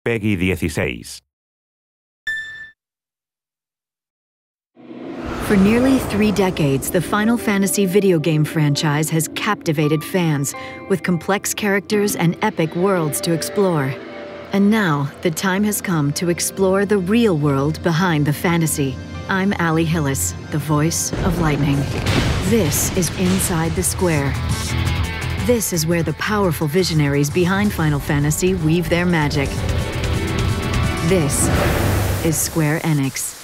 PEGI 16. For nearly 3 decades, the Final Fantasy video game franchise has captivated fans with complex characters and epic worlds to explore. And now, the time has come to explore the real world behind the fantasy. I'm Allie Hillis, the voice of Lightning. This is Inside the Square. This is where the powerful visionaries behind Final Fantasy weave their magic. This is Square Enix.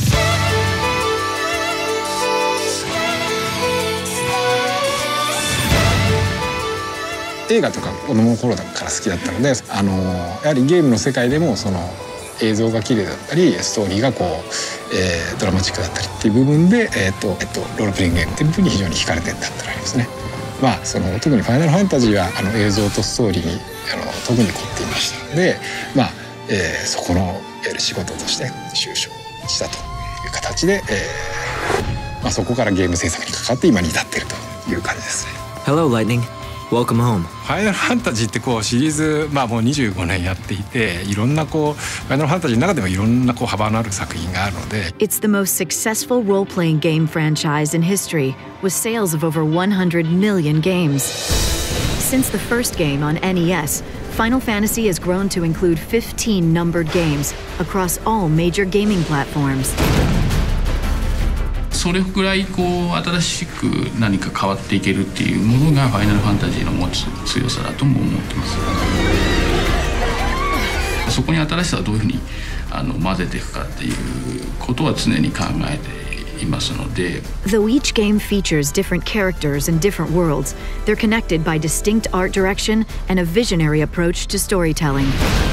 映画とか子供の頃から好きだったので、やはりゲームの世界でもその映像が綺麗だったりストーリーがこう、ドラマチックだったりっていう部分で、ロールプレイングゲームっていう部分に非常に惹かれてったってのがありますね。特にファイナルファンタジーは映像とストーリーに特に凝っていましたので、そこの仕事として就職したという形で、そこからゲーム制作に関わって今に至っているという感じですね。 Hello, Lightning. Welcome home. ファイナルファンタジーってこうシリーズ、もう25年やっていて、いろんなこうファイナルファンタジーの中でもいろんなこう幅のある作品があるので。 It's the most successful role-playing game franchise in history, with sales of over 100 million games. Since the first game on NES, Final Fantasy has grown to include 15 numbered games across all major gaming platforms. それぐらいこう新しく何か変わっていけるっていうものがファイナルファンタジーの持つ強さだとも思ってます。そこに新しさはどういうふうに混ぜていくかっていうことは常に考えていますので。 Though each game features different characters and different worlds, they're connected by distinct art direction and a visionary approach to storytelling.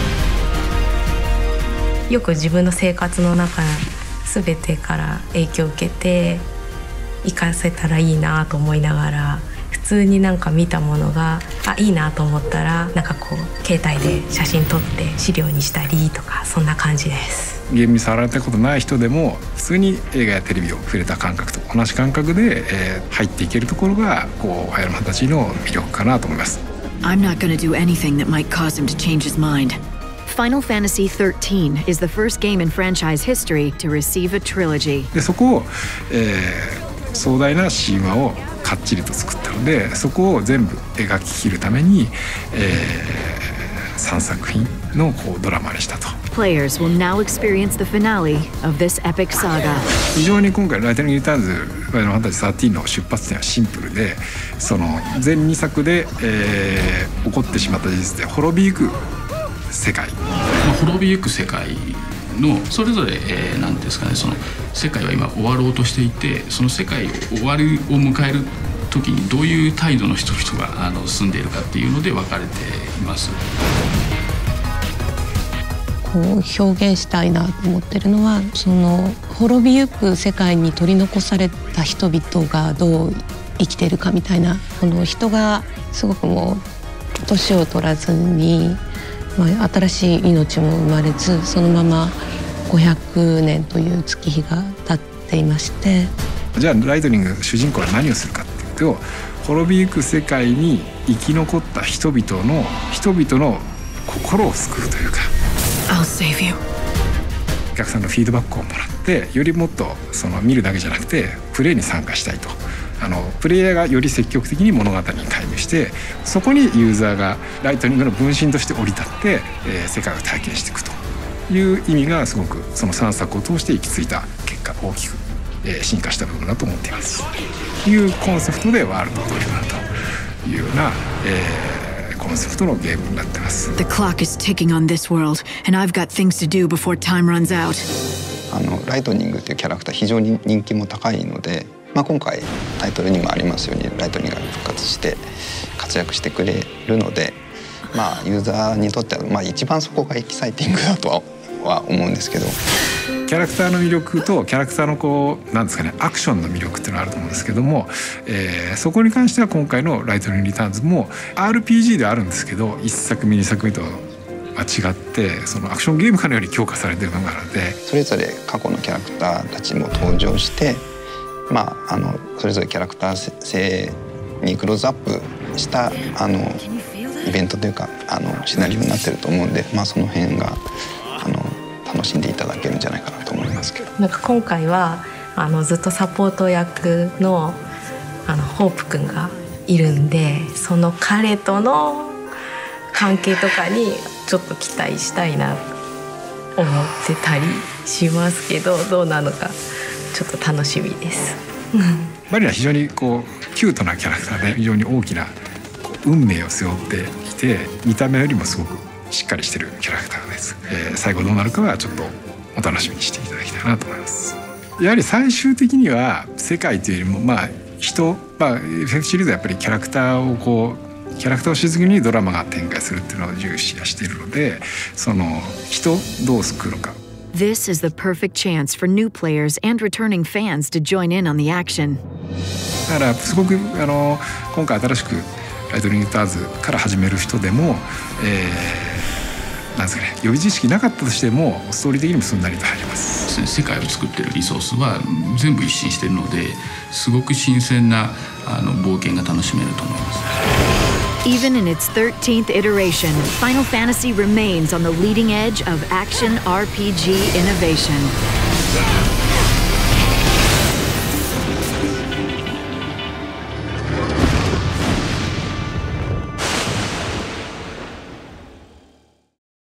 よく自分の生活の中全てから影響を受けて活かせたらいいなと思いながら、普通になんか見たものがいいなと思ったらなんかこう携帯で写真撮って資料にしたりとか、そんな感じです。 ゲームに触られたことない人でも普通に映画やテレビを触れた感覚と同じ感覚で、入っていけるところがこうファイナルファンタジーの魅力かなと思います。 I'm not going to do anything that might cause him to change his mind. Final Fantasy XIII is the first game in franchise history to receive a trilogy. でそこを、壮大な神話をかっちりと作ったので、そこを全部描き切るために、3作品のこうドラマにしたと。 Players will now experience the finale of this epic saga. 非常に今回ライトニングリターンズファイナルファンタジー13の出発点はシンプルで、その全2作で、起こってしまった事実で滅びゆく世界、 滅びゆく世界のそれぞれ、なんですかね、その世界は今終わろうとしていて、その世界終わりを迎える時にどういう態度の人々が住んでいるかっていうので分かれています。 こう表現したいなと思ってるのは、その滅びゆく世界に取り残された人々がどう生きているかみたいな、この人がすごくもう年を取らずに、新しい命も生まれず、そのまま500年という月日が経っていまして。 じゃあライトニング主人公は何をするかっていうと、滅びゆく世界に生き残った人々の心を救うというか、 I'll save you. お客さんのフィードバックをもらって、よりもっとその見るだけじゃなくてプレイに参加したいと。プレイヤーがより積極的に物語に介入して、そこにユーザーがライトニングの分身として降り立って、世界を体験していくという意味がすごくその3作を通して行き着いた結果大きく、進化した部分だと思っています。というコンセプトでワールドトリガーというような、コンセプトのゲームになってます。 The clock is ticking on this world, and I've got things to do before time runs out. ライトニングというキャラクター非常に人気も高いので、今回タイトルにもありますようにライトニングが復活して活躍してくれるので、ユーザーにとっては一番そこがエキサイティングだとは思うんですけど。 キャラクターの魅力とキャラクターのこうなんですかね、アクションの魅力っていうのがあると思うんですけども、そこに関しては今回のライトニングリターンズも RPG ではあるんですけど、1作目2作目とは違って、そのアクションゲームかのように強化されているのがあるので、 それぞれ過去のキャラクターたちも登場して、それぞれキャラクター性にクローズアップしたイベントというかシナリオになってると思うんで、その辺が楽しんでいただけるんじゃないかなと思いますけど。 なんか今回はずっとサポート役のホープくんがいるんで、その彼との関係とかにちょっと期待したいなと思ってたりしますけど、どうなのかちょっと楽しみです。 マリナは非常にこうキュートなキャラクターで、非常に大きな運命を背負ってきて、見た目よりもすごくしっかりしてるキャラクターです。最後どうなるかはちょっとお楽しみにしていただきたいなと思います。やはり最終的には世界というよりも人、FF シリーズはやっぱりキャラクターをキャラクターを主軸にドラマが展開するっていうのを重視しているので、その人どう救うのか。 This is the perfect chance for new players and returning fans to join in on the action. だからすごく今回新しくライトニングターズから始める人でも、なんですかね、予備知識なかったとしてもストーリー的にもすんなりと入ります。 世界を作ってるリソースは全部一新してるので、すごく新鮮な冒険が楽しめると思います。 Even in its 13th iteration, Final Fantasy remains on the leading edge of action RPG innovation.